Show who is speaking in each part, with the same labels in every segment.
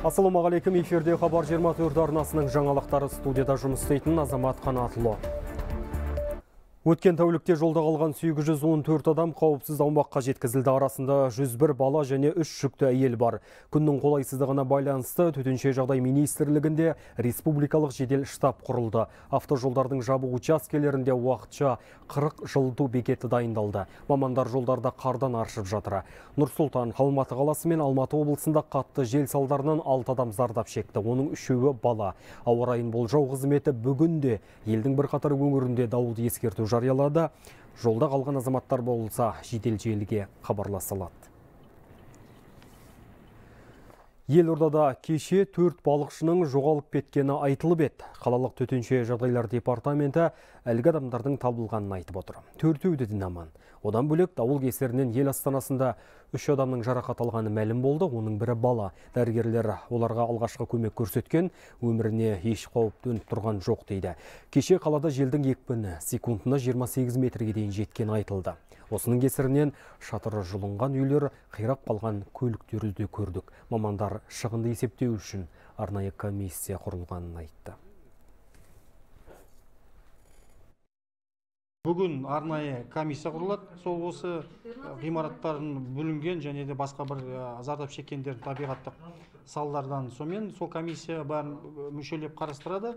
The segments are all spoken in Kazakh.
Speaker 1: Ассалаумағалейкум, эфирде Хабар 24 арнасының жаңалықтары, студияда жұмыс істейтін Азамат Қанатұлы. Өткен тәулікте жолда қалған 814 адам қауіпсіз аумаққа жеткізілді. Арасында 101 бала және 3 жүкті әйел бар. Күннің қолайсыздығына байланысты төтенше жағдай министрлігінде республикалық жедел штаб құрылды. Автожолдардың жабық учаскелерінде уақытша 40 жылыту бекеті дайындалды. Мамандар жолдарда қардан аршып жатыр. Нұр-Сұлтан, Алматы қаласы мен Алматы облысында қатты жел салдарынан 6 адам зардап шекті. Оның 3-і бала. Ауа райын болжау қызметі бүгінде елдің бірқатар өңірінде дауылды ескерту жариялады. Жолда қалған азаматтар болса жедел желіге хабарласа алады. Елордада кеше 4 балықшының жоғалып кеткені айтылып еді. Қалалық төтенше жағдайлар департаменті әлгі адамдардың табылғанын айтып отыр. 4-і де аман. Одан бөлек дауыл кесірінен ел астанасында 3 адамның жарақат алғаны мәлім болды. Оның бірі бала. Дәрігерлер оларға алғашқы көмек көрсеткен, өміріне еш қауіп төніп тұрған жоқ дейді. Кеше қалада желдің екпіні секундына 28 метрге дейін жеткені айтылды. Осының кесірінен шатыры жұлынған үйлер, қирап қалған көліктерді де көрдік. Мамандар шығынды есептеу үшін арнайы комиссия құрылғанын айтты.
Speaker 2: Бүгін арнайы комиссия құрылады. Сол осы ғимараттардың бүлінген және де басқа бір зардап шеккендер табиғаттық салдардан сонымен сол комиссия бәрін мүшелеп қарастырады.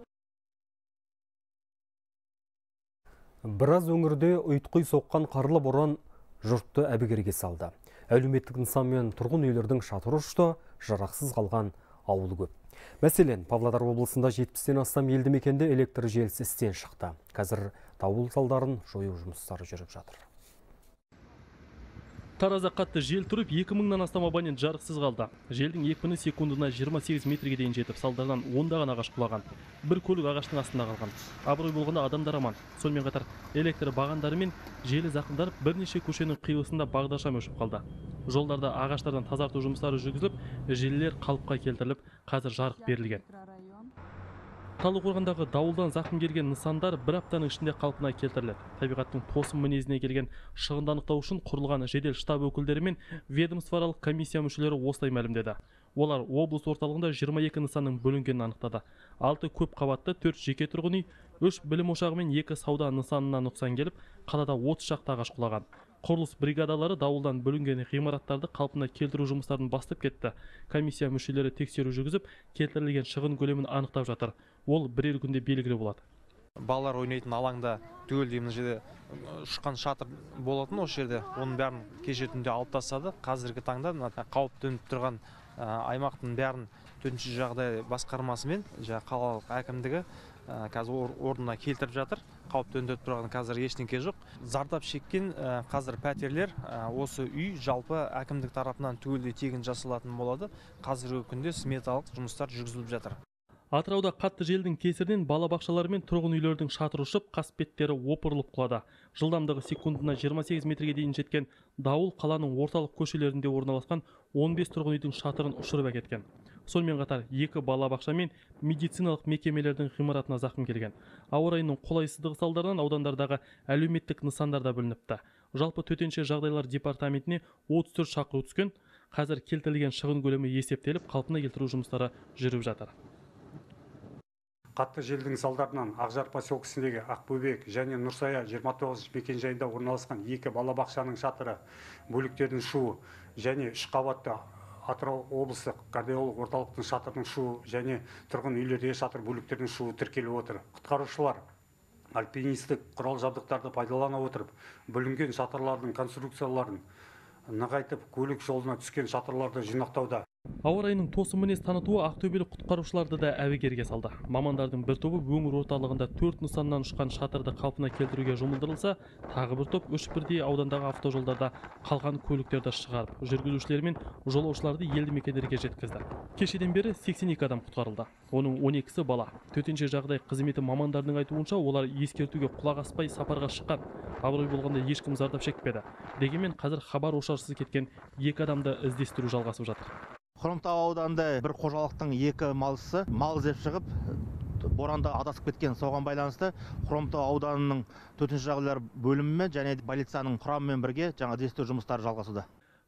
Speaker 1: Біраз өңірде ұйтқи соққан қарлы боран жұртты әбігерге салды. Әлеуметтік нысан мен тұрғын үйлердің шатыры ұшты, жарақсыз қалған ауыл көп. Мәселен, Павлодар облысында 70-тен астам елді мекенде электр желісі істен шықты. Қазір дауыл салдарын жою жұмыстары жүріп жатыр.
Speaker 3: Таразда қатты жел тұрып, 2000-нан астам абонент жарықсыз қалды. Желдің екпіні секундына 28 метрге дейін жетіп, салдарынан ондаған ағаш құлаған. Бір көлік ағаштың астында қалған. Абырой болғанда адамдар аман. Сонымен қатар электр бағандары мен желі зақымданып, бірнеше көшенің қиылысында бағдаршам өшіп қалды. Жолдарда ағаштардан тазарту жұмыстары жүргізіліп, желілер қалыпқа келтіріліп, қазір жарық берілген. Талдықорғандағы дауылдан зақым келген нысандар бір аптаның ішінде қалпына келтіріледі. Табиғаттың тосын мінезіне келген шығынды анықтау үшін құрылған жедел штаб өкілдері мен ведомствоаралық комиссия мүшелері осылай мәлімдеді. Олар облыс орталығында 22 нысанның бөлінгенін анықтады. 6 көп қабатты, 4 жеке тұрғын үй, 3 білім ошағы мен 2 сауда нысанына нұқсан келіп, қалада 30 шақты ағаш құлаған. Құрылыс бригадалары дауылдан бөлінген ғимараттарды қалпына келтіру жұмыстарын бастап кетті. Комиссия мүшелері тексеру жүргізіп, келтірілген шығын көлемін анықтап жатыр. Ол бірер күнде белгілі болады.
Speaker 2: Балалар ойнайтын алаңда түгел дейміз жерде ұшқан шатыр болатын осы жерде. Оның бәрін кеше түнде алып тастады. Қазіргі таңда қауіп төніп тұрған аймақтың бәрін төтенше жағдай басқармасы мен қалалық әкімдігі қазір орнына келтіріп жатыр. Қауіп төндіріп тұрған қазір ештеңе жоқ. Зардап шеккен қазір пәтерлер, осы үй жалпы әкімдік тарапынан түгелдей тегін жасалатын болады. Қазіргі күнде сметалық жұмыстар жүргізіліп жатыр.
Speaker 3: Атырауда қатты желдің кесірінен балабақшалар мен тұрғын үйлердің шатыры ұшып, қасбеттері опырылып құлады. Жылдамдығы секундына 28 метрге дейін жеткен дауыл қаланың орталық көшелерінде орналасқан 15 тұрғын үйдің шатырын ұшырып әкеткен. Сонымен қатар 2 балабақша мен медициналық мекемелердің ғимаратына зақым келген. Ауа райының қолайсыздығы салдарынан аудандардағы әлеуметтік нысандарда бүлініпті. Жалпы төтенше жағдайлар департаментіне 34 шақыру түскен. Қазір келтірілген шығын көлемі есептеліп, қалпына келтіру жұмыстары жүріп жатыр.
Speaker 4: Қатты желдің салдарынан Ақжар поселкесіндегі Ақбөбек және Нұрсая 29 мекенжайында орналасқан 2 балабақшаның шатыры, бөліктердің шуы және 3 қабатты Атырау облыстық кардиолог орталықтың шатырының шуы және тұрғын үйлердегі шатыр бөліктердің шуы тіркеліп отыр. Құтқарушылар альпинистік құрал жабдықтарды пайдалана отырып, бүлінген шатырлардың конструкцияларын нығайтып, көлік жолына түскен шатырларды жинақтауда.
Speaker 3: Ауа райының тосын мінез танытуы ақтөбелік құтқарушыларды да әбігерге салды. Мамандардың бір тобы өңір орталығында 4 нысаннан ұшқан шатырды қалпына келтіруге жұмылдырылса, тағы бір топ 3 бірдей аудандағы автожолдарда қалған көліктерді шығарып, жүргізушілер мен жолаушыларды елді мекендерге жеткізді. Кешеден бері 82 адам құтқарылды. Оның 12-сі бала. Төтенше жағдай қызметі мамандардың айтуынша, олар ескертуге құлақ аспай сапарға шыққан. Абырой болғанда ешкім зардап шекпеді. Дегенмен қазір хабар ошарсыз кеткен 2 адамды іздестіру жалғасып жатыр.
Speaker 5: Хромтау ауданында бір қожалықтың 2 малшысы мал іздеп шығып, боранда адасып кеткен. Соған байланысты Хромтау ауданының төтенше жағдайлар бөлімі және полицияның құрамымен бірге іздестіру жұмыстары жалғасуда.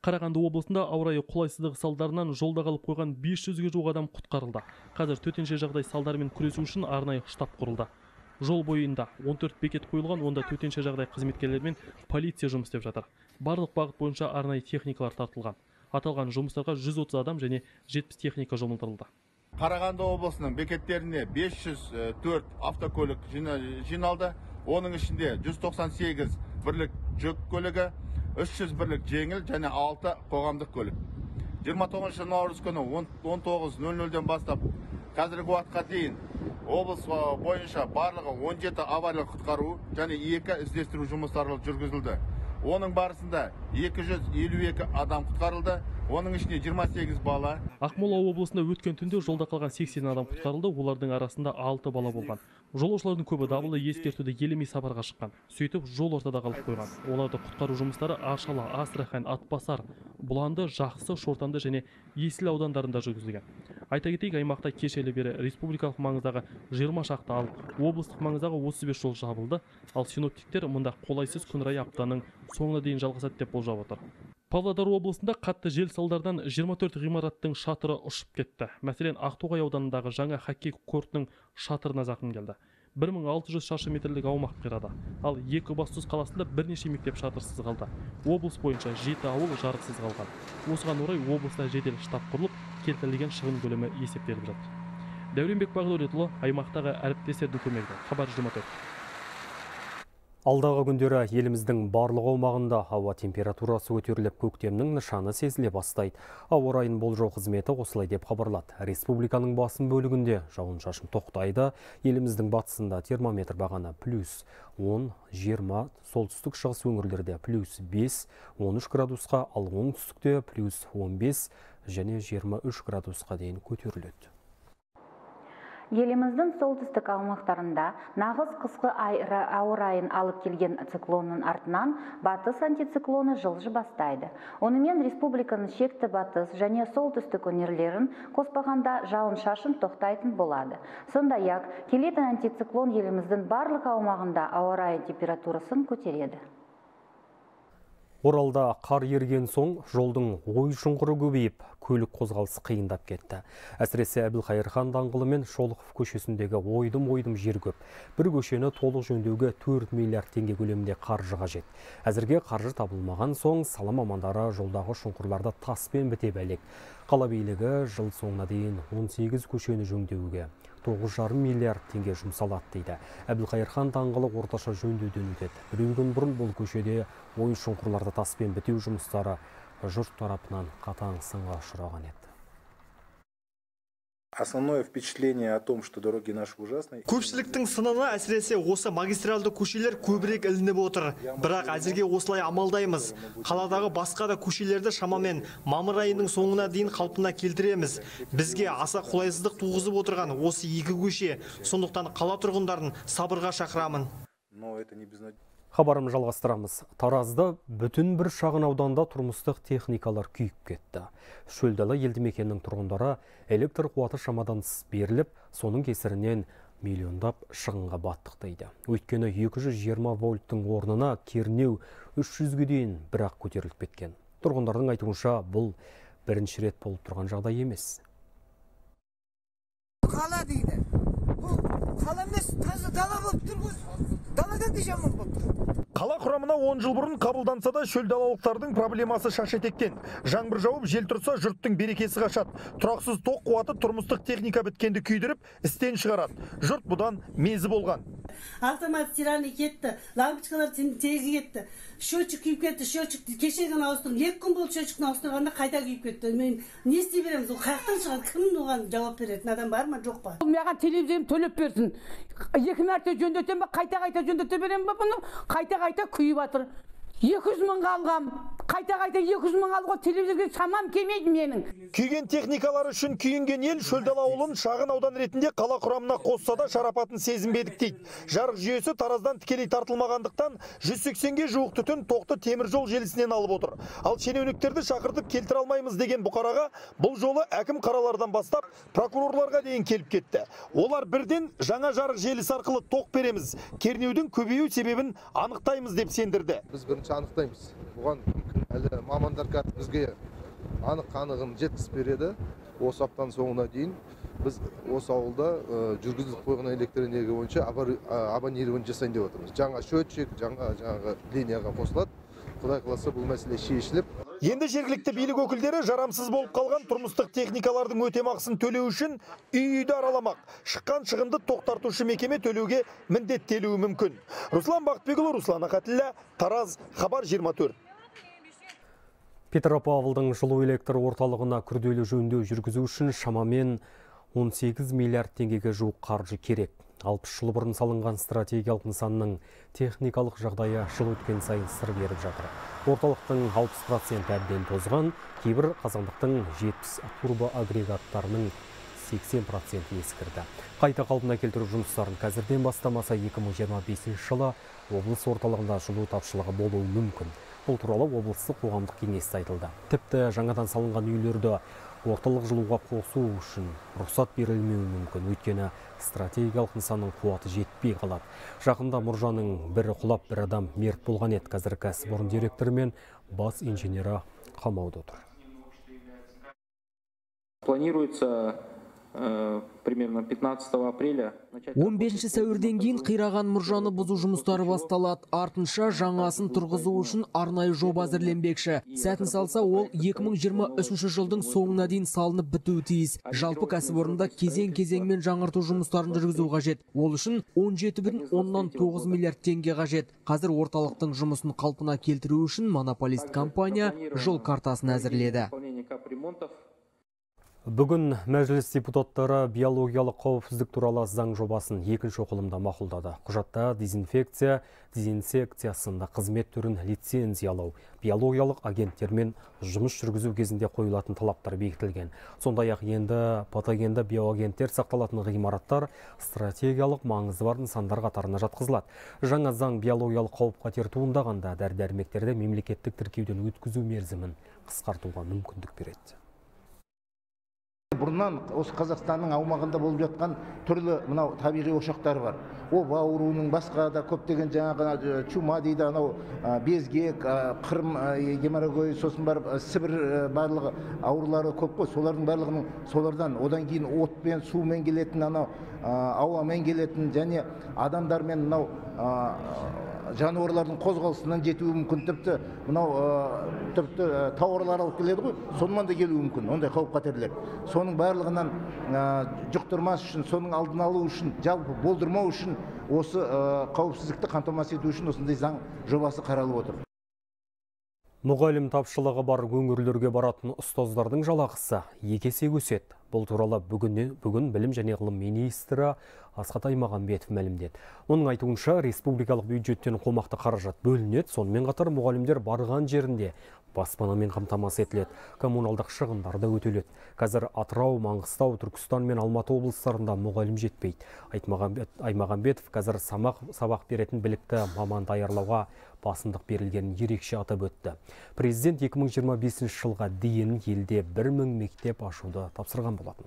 Speaker 3: Қарағанды облысында ауа райы қолайсыздығы салдарынан жолда қалып қойған 500-ге жуық адам құтқарылды. Қазір төтенше жағдай салдарымен күресу үшін арнайы штаб құрылды. Жол бойында 14 бекет қойылған, онда төтенше жағдай қызметкерлері мен полиция жұмыс істеп жатыр. Барлық бағыт бойынша арнайы техникалар тартылған. Аталған жұмыстарға 130 адам және 70 техника жұмылдырылды.
Speaker 6: Қарағанды облысының бекеттеріне 504 автокөлік жиналды. Оның ішінде 198 бірлік жүк көлігі, 300 бірлік жеңіл және 6 қоғамдық көлік. 29 наурыз күні 19:00-ден бастап қазіргі уақытқа дейін облыс бойынша барлығы 17 авариялық құтқару және 2 іздестіру жұмыстары жүргізілді. Оның барысында 252 адам құтқарылды, оның ішінде 28 бала.
Speaker 3: Ақмола облысында өткен түнде жолда қалған 80 адам құтқарылды, олардың арасында 6 бала болған. Жолаушылардың көбі дабылды ескертуді елемей сапарға шыққан. Сөйтіп жол ортада қалып қойған. Оларды құтқару жұмыстары Аршала, Астрахань, Атбасар, Бұланды, Жақсы, Шортанды және Есіл аудандарында жүргізілген. Айта кетейік, аймақта кешелі бері республикалық маңыздағы 20 шақты, ал облыстық маңыздағы 35 жол жабылды. Ал синоптиктер мұнда қолайсыз күн райы аптаның соңына дейін жалғасады деп болжап отыр. Павлодар облысында қатты жел салдарынан 24 ғимараттың шатыры ұшып кетті. Мәселен, Ақтоғай ауданындағы жаңа хоккей кортының шатырына зақым келді. 1600 шаршы метрлік аумақ қирады. Ал Екібастұз қаласында бірнеше мектеп шатырсыз қалды. Облыс бойынша 7 ауыл жарықсыз қалған. Осыған орай облыста жедел штаб құрылып, келтірілген шығын көлемі есептеліп жатыр. Дәуренбек Бағдәулетұлы, аймақтағы әріптестердің көмегімен. Хабар 24.
Speaker 1: Алдағы күндері еліміздің барлық аумағында ауа температурасы көтеріліп, көктемнің нышаны сезіле бастайды. Ауа райын болжау қызметі осылай деп хабарлады. Республиканың басым бөлігінде жауын-шашын тоқтайды. Еліміздің батысында термометр бағаны +10, 20, солтүстік шығыс өңірлерде +5, 13 градусқа, ал оңтүстікте +15 және 23 градусқа дейін көтеріледі.
Speaker 7: Еліміздің солтүстік аумақтарында нағыз қысқы ауа райын алып келген циклонның артынан батыс антициклоны жылжы бастайды. Онымен республиканың шекті батыс және солтүстік өңірлерін қоспағанда жауын-шашын тоқтайтын болады. Сондай-ақ келетін антициклон еліміздің барлық аумағында ауа райы температурасын көтереді.
Speaker 1: Оралда қар ерген соң жолдың ой-шұңқыры көбейіп, көлік қозғалысы қиындап кетті. Әсіресе Әбілқайыр-хан даңғылы мен Шолықов көшесіндегі ойдым жер көп. Бір көшені толық жөндеуге 4 миллиард теңге көлемінде қаржы қажет. Әзірге қаржы табылмаған соң сала мамандары жолдағы шұңқырларды таспен біте бәлек. Қала билігі жыл соңына дейін 18 көшені жөндеуге 9,5 миллиард теңге жұмсалады дейді. Әбілқайыр-хан даңғылы орташа жөндеуден өтеді. Бір күн бұрын бұл көшеде ой шұңқырларды таспен бітеу жұмыстары жұрт тарапынан қатаң сынға ұшыраған еді.
Speaker 8: Основное впечатление о том, что дороги наши ужасные.
Speaker 9: Көпшіліктің сынына әсіресе осы магистралды көшелер көбірек ілініп отыр. Бірақ әзірге осылай амалдаймыз. Қаладағы басқа да көшелерді шамамен мамыр айының соңына дейін қалпына келтіреміз. Бізге аса қолайсыздық туғызып отырған осы екі көше. Сондықтан қала тұрғындарын сабырға шақырамын.
Speaker 1: Хабарым жалғастырамыз. Таразда бүтін бір шағын ауданда тұрмыстық техникалар күйіп кетті. Шөлдалы елді мекеннің тұрғындары электр қуаты шамадан тыс беріліп, соның кесірінен миллиондап шығынға баттық дейді. Өйткені 220 вольттың орнына кернеу 300-ге дейін бірақ көтеріліп кеткен. Тұрғындардың айтуынша бұл бірінші рет болып тұрған жағдай емес.
Speaker 10: Қала дейді. Бұл қала емес, таза дала болып тұр. Далада да жаман болып тұр.
Speaker 11: Қала құрамына 10 жыл бұрын қабылданса да шөлдалалықтардың проблемасы шаш етектен. Жаңбыр жауып, жел тұрса жұрттың берекесі қашады. Тұрақсыз тоқ қуаты тұрмыстық техника біткенді күйдіріп, істен шығарады. Жұрт бұдан мезі болған.
Speaker 12: Автомат стиральный кетті, лампочкалар тезі кетті. Счетчик күйіп кетті, счетчик кешегін ауыстырдым. 2 күн болып счетчикін ауыстырғанда қайта күйіп кетті. Мен не істей береміз? Ол қаяқтан шығады? Кім оған жауап беретін адам бар ма, жоқ па?
Speaker 13: Маған телевизорым төлеп берсін. 2 мәрте жөндетем ба, қайта жөндете берем ба бұны? Қайта күйіп жатыр. 200 мың алғам. Қайта 200 мың алға телевизорға шамам келмейді менің.
Speaker 11: Күйген техникалар үшін күйінген ел Шөлдала ауылын шағын аудан ретінде қала құрамына қосса да шарапатын сезінбедік дейді. Жарық жүйесі Тараздан тікелей тартылмағандықтан 180-ге жуық түтін тоқты темір жол желісінен алып отыр. Ал шенеуніктерді шақыртып келтіре алмаймыз деген бұқараға бұл жолы әкім қаралардан бастап прокурорларға дейін келіп кетті. Олар бірден жаңа жарық желісі арқылы тоқ береміз, кернеудің көбею себебін анықтаймыз деп сендірді.
Speaker 8: Біз бірінші анықтаймыз. Бұған
Speaker 14: Әлі мамандар қазір бізге анығын жеткізіп береді. Осы аптаның соңына дейін біз осы ауылда жүргізіліп қойған электроэнергия бойынша абонирование жасайын деп отырмыз. Жаңа счетчик, жаңағы линияға қосылады. Құдай қаласа бұл мәселе шешіліп.
Speaker 11: Енді жергілікті билік өкілдері жарамсыз болып қалған тұрмыстық техникалардың өтемақысын төлеу үшін үй-үйді араламақ. Шыққан шығынды тоқтартушы мекеме төлеуге міндеттелуі мүмкін. Руслан Бақытбекұлы, Руслан Ахатіллә, Тараз, Хабар 24.
Speaker 1: Петропавлдың жылу электр орталығына күрделі жөндеу жүргізу үшін шамамен 18 миллиард теңгеге жуық қаржы керек. 60 жыл бұрын салынған стратегиялық нысанның техникалық жағдайы жыл өткен сайын сыр беріп жатыр. Орталықтың 60% әбден тозған, кейбір қазандықтың 70 турбоагрегаттарының 80% ескірді. Қайта қалпына келтіру жұмыстарын қазірден бастамаса 2025 жылы облыс орталығында жылу тапшылығы болуы мүмкін. Бұл туралы облыстық қоғамдық кеңесте айтылды. Тіпті жаңадан салынған үйлерді орталық жылуға қосу үшін рұқсат берілмеуі мүмкін. Өйткені стратегиялық нысанның қуаты жетпей қалады. Жақында мұржаның бірі құлап, бір адам мерт болған еді. Қазір кәсіпорын директоры мен бас инженері қамауда отыр.
Speaker 15: Планируется примерно 15 апреля.
Speaker 16: 15 сәуірден кейін қираған мұржаны бұзу жұмыстары басталады. Артынша жаңасын тұрғызу үшін арнайы жоба әзірленбекші. Сәтін салса, ол 2023 жылдың соңына дейін салынып бітуі тиіс. Жалпы кәсіпорында кезең-кезеңмен жаңарту жұмыстарын жүргізу қажет. Ол үшін 17,9 миллиард теңге қажет. Қазір орталықтың жұмысын қалпына келтіру үшін монополист компания жол картасын әзірледі.
Speaker 1: Бүгін мәжіліс депутаттары биологиялық қауіпсіздік туралы заң жобасын екінші оқылымда мақұлдады. Құжатта дезинсекция сынды қызмет түрін лицензиялау, биологиялық агенттермен жұмыс жүргізу кезінде қойылатын талаптар бекітілген. Сондай-ақ енді патогенді биоагенттер сақталатын ғимараттар стратегиялық маңызы бар нысандар қатарына жатқызылады. Жаңа заң биологиялық қауіп-қатер туындағанда дәрі-дәрмектерді мемлекеттік тіркеуден өткізу мерзімін қысқартуға мүмкіндік береді.
Speaker 17: Бұрыннан осы Қазақстанның аумағында болып жатқан түрлі мынау табиғи ошақтар бар. Оба ауруының басқа да көптеген жаңағы чума дейді, анау безгек, қырым геморрагой, сосын барып Сібір барлығы аурулары көп қой. Солардан одан кейін отпен, сумен келетін, анау ауамен келетін және адамдармен мынау жануарлардың қозғалысынан жетуі мүмкін, тіпті тауарлар алып келеді ғой, сонымен де келуі мүмкін, ондай қауіп-қатерлер. Соның барлығынан жұқтырмас үшін, соның алдын алу үшін, жалпы болдырмау үшін, осы қауіпсіздікті қамтамасыз ету үшін осындай заң жобасы қаралып отыр.
Speaker 1: Мұғалім тапшылығы бар өңірлерге баратын ұстаздардың жалақысы 2 есе өседі. Бұл туралы бүгін білім және ғылым министрі Асхат Аймағамбетов мәлімдеді. Оның айтуынша республикалық бюджеттен қомақты қаражат бөлінеді, сонымен қатар мұғалімдер барған жерінде баспанамен қамтамасыз етіледі, коммуналдық шығындар да өтеледі. Қазір Атырау, Маңғыстау, Түркістан мен Алматы облыстарында мұғалім жетпейді. Аймағамбетов қазір сабақ беретін білікті маман даярлауға басымдық берілгенін ерекше атап өтті. Президент 2025 жылға дейін елде 1000 мектеп ашуды тапсырған болатын.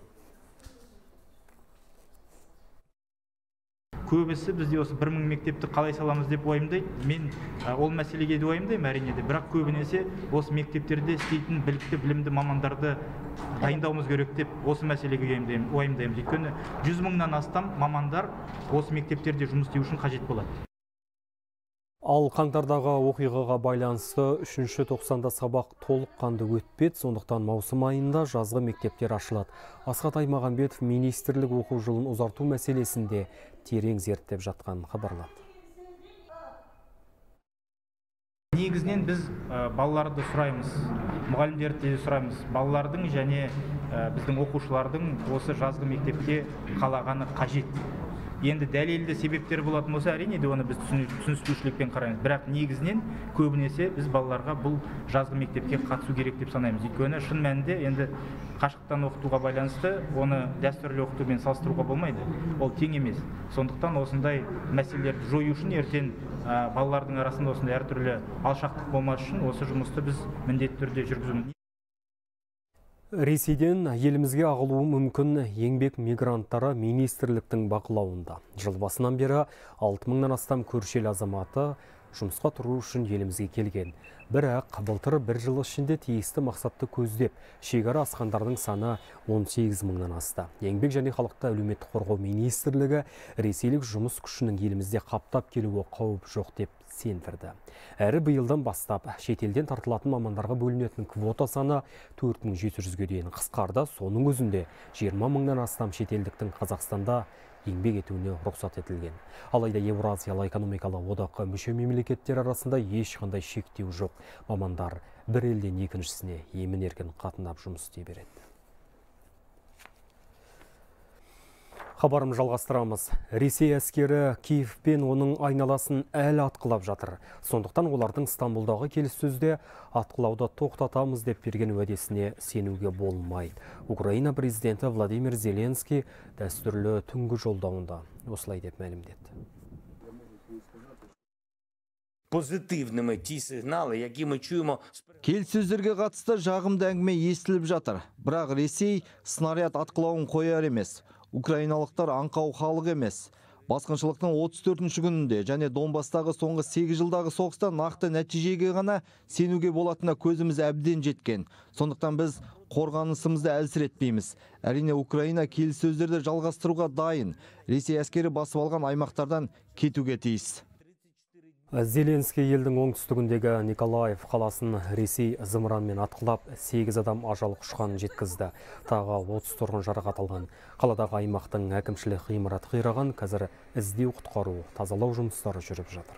Speaker 5: Көбісі бізде осы 1000 мектепті қалай саламыз деп уайымдайды. Мен ол мәселеге де уайымдаймын әрине де, бірақ көбінесе осы мектептерде істейтін білікті білімді мамандарды дайындауымыз керек деп осы мәселеге уайымдаймын. Өйткені 100 мыңнан астам мамандар осы мектептерде жұмыс істеу үшін қажет болады.
Speaker 1: Ал қаңтардағы оқиғаға байланысты 3-ші тоқсанда сабақ толыққанды өтпеді, сондықтан маусым айында жазғы мектептер ашылады. Асхат Аймағамбетов министрлік оқу жылын ұзарту мәселесінде терең зерттеп жатқан хабарлады.
Speaker 5: Негізінен біз балаларды сұраймыз, мұғалімдерді сұраймыз. Балалардың және біздің оқушылардың осы жазғы мектепке қалағаны қажет. Енді дәлелді себептер болатын болса, әрине де оны біз түсініспеушілікпен қараймыз. Бірақ негізінен көбінесе біз балаларға бұл жазғы мектепке қатысу керек деп санаймыз. Өйткені шын мәнінде енді қашықтан оқытуға байланысты оны дәстүрлі оқытумен салыстыруға болмайды. Ол тең емес. Сондықтан осындай мәселелерді жою үшін ертең балалардың арасында осындай әртүрлі алшақтық болмас үшін осы жұмысты біз міндетті түрде жүргізуіміз.
Speaker 1: Ресейден елімізге ағылуы мүмкін еңбек мигранттары министрліктің бақылауында. Жыл басынан бері 6000-нан астам көрші ел азаматы жұмысқа тұру үшін елімізге келген. Бірақ былтыр бір жыл ішінде тиісті мақсатты көздеп, шекара асқандардың саны 18 мыңнан асты. Еңбек және халықты әлеуметтік қорғау министрлігі ресейлік жұмыс күшінің елімізде қаптап келуі қауіп жоқ деп сендірді. Әрі биылдан бастап шетелден тартылатын мамандарға бөлінетін квота саны 4700-ге дейін қысқарды. Соның өзінде 20 мыңнан астам шетелдіктің Қазақстанда еңбек етуіне рұқсат етілген. Алайда Еуразиялық экономикалық одаққа мүше мемлекеттер арасында ешқандай шектеу жоқ. Мамандар бір елден екіншісіне емін-еркін қатынап жұмыс істей береді. Хабарым жалғастырамыз. Ресей әскері Киев пен оның айналасын әлі атқылап жатыр. Сондықтан олардың Стамбулдағы келіссөзде атқылауды тоқтатамыз деп берген уәдесіне сенуге болмайды. Украина президенті Владимир Зеленский дәстүрлі түнгі жолдауында осылай деп мәлімдеді.
Speaker 18: Позитивними ті сигнали, які ми чуємо.
Speaker 19: Келіссөздерге қатысты жағымды әңгіме естіліп жатыр. Бірақ Ресей снаряд атқылауын қояр емес. Украиналықтар аңқау халық емес. Басқыншылықтың 34-ші күнінде және Донбастағы соңғы 8 жылдағы соғыста нақты нәтижеге ғана сенуге болатынына көзіміз әбден жеткен. Сондықтан біз қорғанысымызды әлсіретпейміз. Әрине Украина келіссөздерді жалғастыруға дайын. Ресей әскері басып алған аймақтардан кетуге тиіс.
Speaker 1: Зеленский елдің оңтүстігіндегі Николаев қаласын Ресей зымыранмен атқылап 8 адам ажал құшқанын жеткізді. Тағы 30 тұрғын жарақат алған. Қаладағы аймақтың әкімшілік ғимараты қираған, қазір іздеу құтқару, тазалау жұмыстары жүріп жатыр.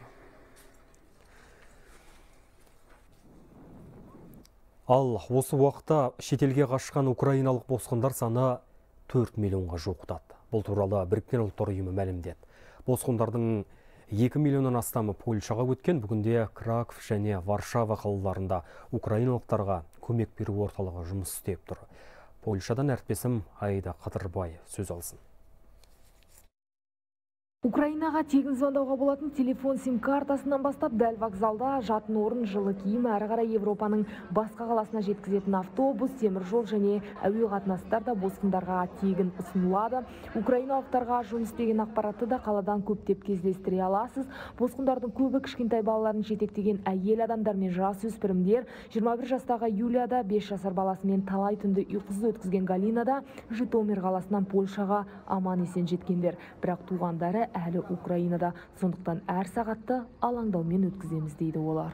Speaker 1: Ал осы уақытта шетелге қашқан украиналық босқындар саны 4 миллионға жуықтады. Бұл туралы Біріккен ұлттар ұйымы мәлімдеді. Босқындардың 2 миллионнан астамы Польшаға өткен. Бүгінде Краков және Варшава қалаларында украиналықтарға көмек беру орталығы жұмыс істеп тұр. Польшадан әріптесім Аида Қадырбай сөз алсын.
Speaker 20: Украинаға тегін звондауға болатын телефон сим картасынан бастап дәл вокзалда жатын орын, жылы киім, әрі қарай Европаның басқа қаласына жеткізетін автобус, теміржол және әуе қатынастар да босқындарға тегін ұсынылады. Украиналықтарға жұмыс деген ақпаратты да қаладан көптеп кездестіре аласыз. Босқындардың көбі кішкентай балаларын жетектеген әйел адамдар мен жасөспірімдер. 21 жастағы Юлияда 5 жасар баласымен талай түнді ұйқысыз өткізген Галинада Житомир қаласынан Польшаға аман есен жеткендер. Бірақ туғандары әлі Украинада, сондықтан әр сағатты алаңдаумен өткіземіз дейді олар.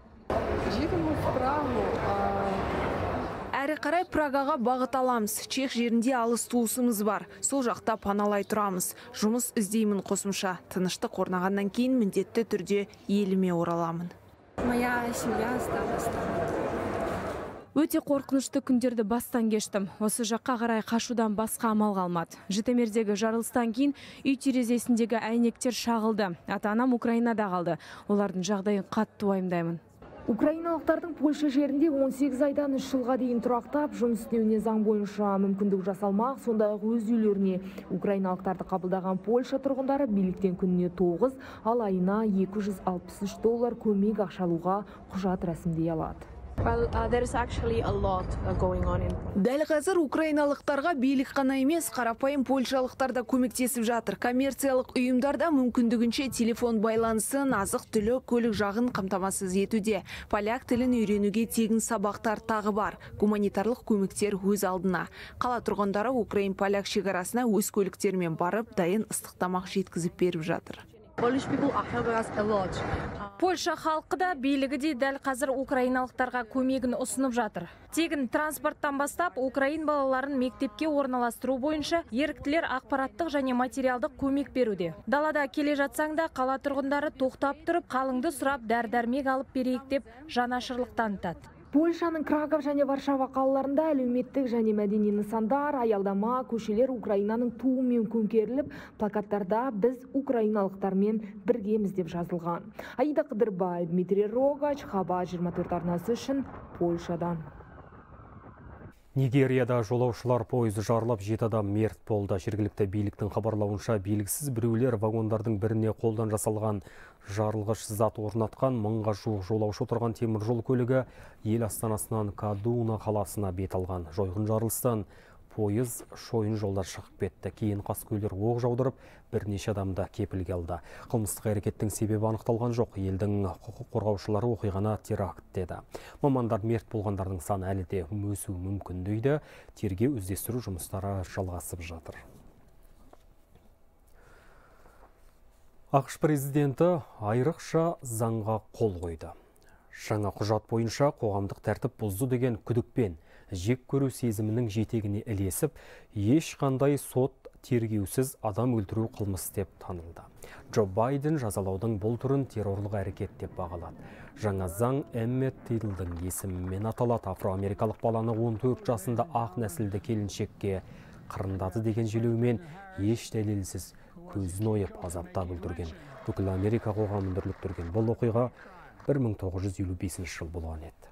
Speaker 21: Әрі қарай Прагаға бағыт аламыз. Чех жерінде алыс туысымыз бар. Сол жақта паналай тұрамыз. Жұмыс іздеймін қосымша. Тыныштық орнағаннан кейін міндетті түрде еліме ораламын.
Speaker 22: Моя семья осталась.
Speaker 23: Өте қорқынышты күндерді бастан кештім. Осы жаққа қарай қашудан басқа амал қалмады. Житомирдегі жарылыстан кейін үй терезесіндегі әйнектер шағылды. Ата-анам Украинада қалды. Олардың жағдайын қатты уайымдаймын.
Speaker 20: Украиналықтардың Польша жерінде 18 айдан 3 жылға дейін тұрақтап, жұмыс істеуіне заң бойынша мүмкіндік жасалмақ, сондай-ақ өз үйлеріне украиналықтарды қабылдаған Польша тұрғындары биліктен күніне 9, ал айына $263 көмек ақшалуға құжат рәсімдей алады.
Speaker 21: Дәл қазір украиналықтарға билік қана емес, қарапайым польшалықтар да көмектесіп жатыр. Коммерциялық ұйымдарда мүмкіндігінше телефон байланысын, азық түлік, көлік жағын қамтамасыз етуде. Поляк тілін үйренуге тегін сабақтар тағы бар. Гуманитарлық көмектер өз алдына. Қала тұрғындары Украин-поляк шекарасына өз көліктермен барып, дайын ыстық тамақ жеткізіп беріп жатыр.
Speaker 23: Польша халқы да билігі де дәл қазір украиналықтарға көмегін ұсынып жатыр. Тегін транспорттан бастап, украин балаларын мектепке орналастыру бойынша еріктілер ақпараттық және материалдық көмек беруде. Далада келе жатсаң да қала тұрғындары тоқтап тұрып, қалыңды сұрап дәрі-дәрмек алып берейік деп жанашырлық танытады.
Speaker 20: Польшаның Краков және Варшава қалаларында әлеуметтік және мәдени нысандар, аялдама, көшелер Украинаның туымен көмкеріліп, плакаттарда біз украиналықтармен біргеміз деп жазылған. Аида Қыдырбай, Дмитрий Рогач, Хабар 24 арнасы үшін Польшадан.
Speaker 1: Нигерияда жолаушылар пойызы жарылып 7 адам мерт болды. Жергілікті биліктің хабарлауынша белгісіз біреулер вагондардың біріне қолдан жасалған жарылғыш зат орнатқан. 1000-ға жуық жолаушы отырған теміржол көлігі ел астанасынан Кадуна қаласына бет алған. Жойғын жарылыстан пойыз шойын жолда шығып кетті. Кейін қаскөйлер оқ жаудырып, бірнеше адамды кепілге алды. Қылмыстық әрекеттің себебі анықталған жоқ. Елдің құқық қорғаушылары оқиғаны теракт деді. Мамандар мерт болғандардың саны әлі де өсуі мүмкін дейді. Тергеу іздестіру жұмыстары жалғасып жатыр. ақш президенті айрықша заңға қол қойды. Жаңа құжат бойынша қоғамдық тәртіп бұзды деген күдікпен жек көру сезімінің жетегіне ілесіп, ешқандай сот тергеусіз адам өлтіру қылмыс деп танылды. Джо Байден жазалаудың бұл түрін террорлық әрекет деп бағалады. Жаңа заң Эммет Тилдің есімімен аталады. Афроамерикалық баланы 14 жасында ақ нәсілді келіншекке қырындады деген желеумен еш дәлелсіз көзін ойып азаптап өлтірген. Бүкіл Америка қоғамын дүрліктірген бұл оқиға 1955 жыл болған еді.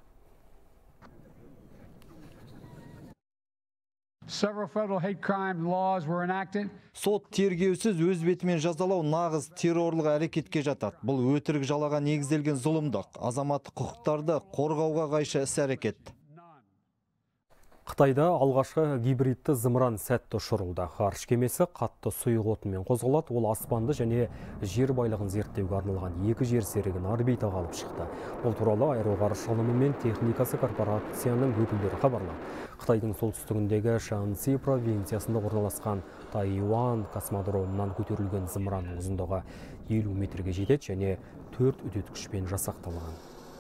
Speaker 19: Сот тергеусіз өз бетімен жазалау нағыз террорлық әрекетке жатады. Бұл өтірік жалаға негізделген зұлымдық, азаматтық құқықтарды қорғауға қайшы іс-әрекет.
Speaker 1: Қытайда алғашқы гибридті зымыран сәтті ұшырылды. Ғарыш кемесі қатты сұйық отынмен қозғалады. Ол аспанды және жер байлығын зерттеуге арналған 2 жер серігін орбитаға алып шықты. Бұл туралы аэроғарыш ғылымы мен техникасы корпорацияның өкілдері хабарлады. Қытайдың солтүстігіндегі Шанси провинциясында орналасқан Тайюан космодромынан көтерілген зымыранның ұзындығы 50 метрге жетеді және 4 үдеткішпен жасақталған.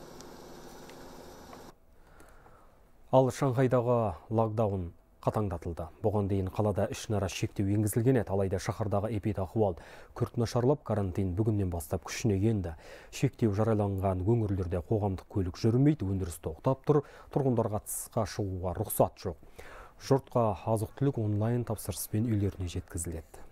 Speaker 1: Ал Шанхайдағы локдаун қатаңдатылды. Бұған дейін қалада ішінара шектеу енгізілген еді, алайда шаһардағы эпидахуал күрт нашарлап, карантин бүгіннен бастап күшіне енді. Шектеу жарияланған өңірлерде қоғамдық көлік жүрмейді, өндіріс тоқтап тұр, тұрғындарға тысқа шығуға рұқсат жоқ. Жұртқа азық-түлік онлайн тапсырыспен үйлеріне жеткізіледі.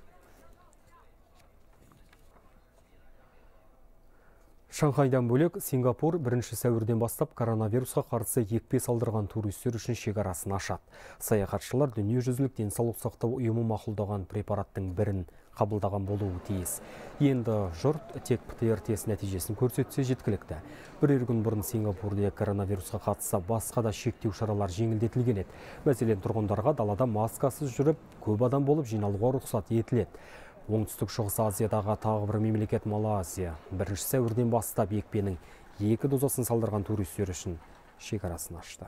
Speaker 1: Шанхайдан бөлек Сингапур 1 сәуірден бастап коронавирусқа қарсы екпе салдырған туристер үшін шекарасын ашады. Саяхатшылар дүниежүзілік денсаулық сақтау ұйымы мақұлдаған препараттың бірін қабылдаған болуы тиіс. Енді жұрт тек ПТР тест нәтижесін көрсетсе жеткілікті. Бірер күн бұрын Сингапурде коронавирусқа қатысты басқа да шектеу шаралар жеңілдетілген еді. Мәселен, тұрғындарға далада маскасыз жүріп, көп адам болып жиналуға рұқсат етіледі. Оңтүстік Шығыс Азиядағы тағы бір мемлекет Малайзия 1 сәуірден бастап екпенің 2 дозасын салдырған туристер үшін шекарасын ашты.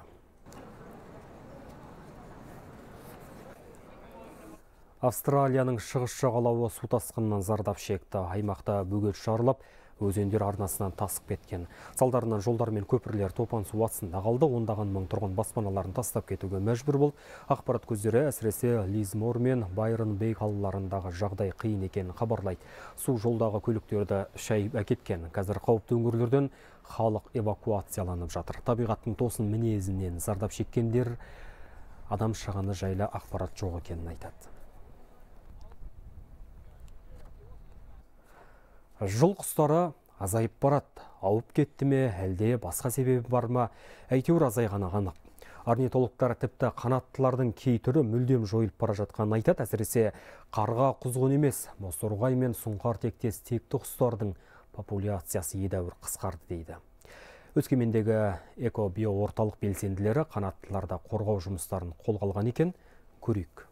Speaker 1: Австралияның шығыс жағалауы су тасқынынан зардап шекті. Аймақта бөгет жарылып, өзендер арнасынан тасып кеткен. Салдарынан жолдар мен көпірлер топан су астында қалды. Ондаған мың тұрғын баспаналарын тастап кетуге мәжбүр болды. Ақпарат көздері әсіресе Лизмор мен Байрон Бей қалаларындағы жағдай қиын екенін хабарлайды. Су жолдағы көліктерді шайып әкеткен. Қазір қауіпті өңірлерден халық эвакуацияланып жатыр. Табиғаттың тосын мінезінен зардап шеккендер адам шығаны жайлы ақпарат жоқ екенін айтады. Жыл құстары азайып барады. Ауып кетті ме, әлде басқа себебі бар ма? Әйтеуір азайғаны анық. Орнитологтар тіпті қанаттылардың кей түрі мүлдем жойылып бара жатқанын айтады. Әсіресе қарға құзғын емес, бозторғай мен сұңқар тектес текті құстардың популяциясы едәуір қысқарды дейді. Өскемендегі эко-био орталық белсенділері қанаттыларды қорғау жұмыстарын қолға алған екен, көрейік.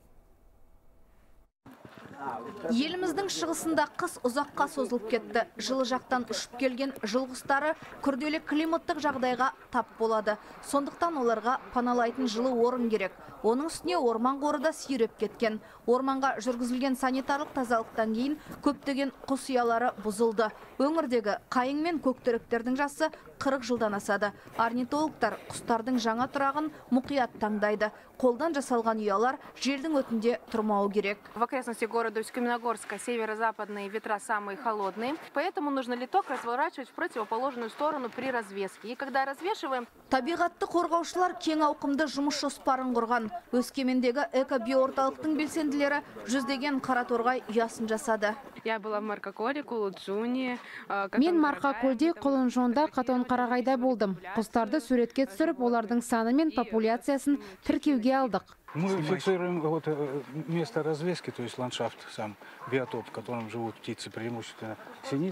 Speaker 21: Еліміздің шығысында қыс ұзаққа созылып кетті. Жылы жақтан ұшып келген жыл құстары күрделі климаттық жағдайға тап болады. Сондықтан оларға паналайтын жылы орын керек. Оның үстіне орман қоры да сиреп кеткен. Орманға жүргізілген санитарлық тазалықтан кейін көптеген құс ұялары бұзылды. Өңірдегі қайың мен көктеректердің жасы 40 жылдан асады. Орнитологтар құстардың жаңа тұрағын мұқият таңдайды. Қолдан жасалған ұялар желдің өтінде тұрмауы керек.
Speaker 2: В окрестности города Усть-Каменогорска северо-западные ветра самые холодные, поэтому нужно литок разворачивать в противоположную сторону при развеске. И когда развешиваем...
Speaker 21: Табиғатты қорғаушылар кең ауқымды жұмыс жоспарын құрған. Өскемендегі эко-био орталықтың белсенділері жүздеген қараторғай ұясын жасады.
Speaker 2: Я была в Марқакөлде, Кулуджуне.
Speaker 4: Мен Марқакөлде, Құлынжонда, Қатон-Қарағайда болдым. Құстарды суретке түсіріп, олардың саны мен популяциясын тіркеуге алдық.
Speaker 6: Мы фиксируем вот место развески, то есть ландшафт, сам биотоп, в котором живут птицы, преимущественно синицы.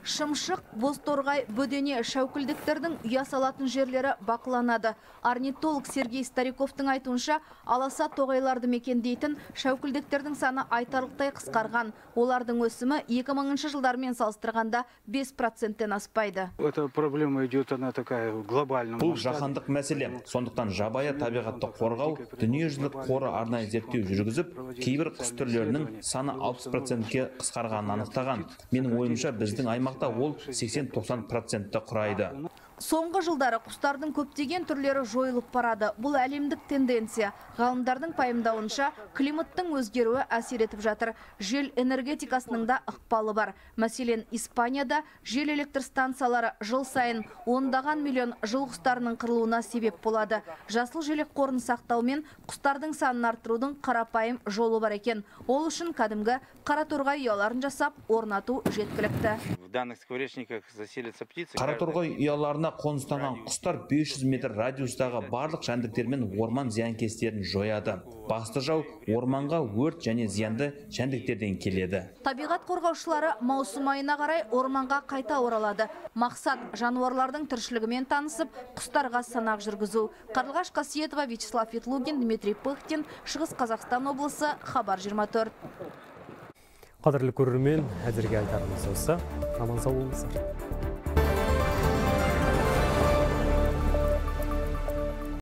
Speaker 3: Шымшық, Бозторғай, Бөдене, Шәукілдіктердің ұя салатын жерлері бақыланады. Орнитолог Сергей Стариковтың айтуынша, аласа тоғайларды мекендейтін шәукілдіктердің саны айтарлықтай қысқарған. Олардың өсімі 2000 жылдармен салыстырғанда 5%-тен аспайды.
Speaker 6: Эта проблема идет, она такая глобальная.
Speaker 7: Бұл жаһандық мәселе. Сондықтан жабайы табиғатты қорғау, дүниежүзілік қоры арнайы зерттеу жүргізіп, кейбір құс түрлерінің саны 60%-ке қысқарғанын анықтаған. Менің ойымша, біздің аймақта ол 80-90%-ті құрайды.
Speaker 3: Соңғы жылдары құстардың көптеген түрлері жойылып барады. Бұл әлемдік тенденция. Ғалымдардың пайымдауынша, климаттың өзгеруі әсер етіп жатыр. Жел энергетикасының да ықпалы бар. Мәселен, Испанияда жел электр станциялары жыл сайын ондаған миллион жыл құстарының қырылуына себеп болады. Жасыл желек қорын сақтаумен құстардың санын арттырудың қарапайым жолы бар екен. Ол үшін кәдімгі қараторғай ұяларын жасап, орнату жеткілікті.
Speaker 7: Қараторғай ұяларына қоныстанған құстар 500 метр радиустағы барлық жәндіктер мен орман зиянкестерін жояды. Басты жау орманға өрт және зиянды жәндіктерден келеді.
Speaker 3: Табиғат қорғаушылары маусым айына қарай орманға қайта оралады. Мақсат жануарлардың тіршілігімен танысып, құстарға санақ жүргізу. Қарлығаш Қасиетова, Вячеслав Ветлугин, Дмитрий Пыхтин, Шығыс Қазақстан облысы, Хабар 24.
Speaker 1: Қадірлі көрермен, әзірге айтарымыз осы. Аман сау болыңыздар.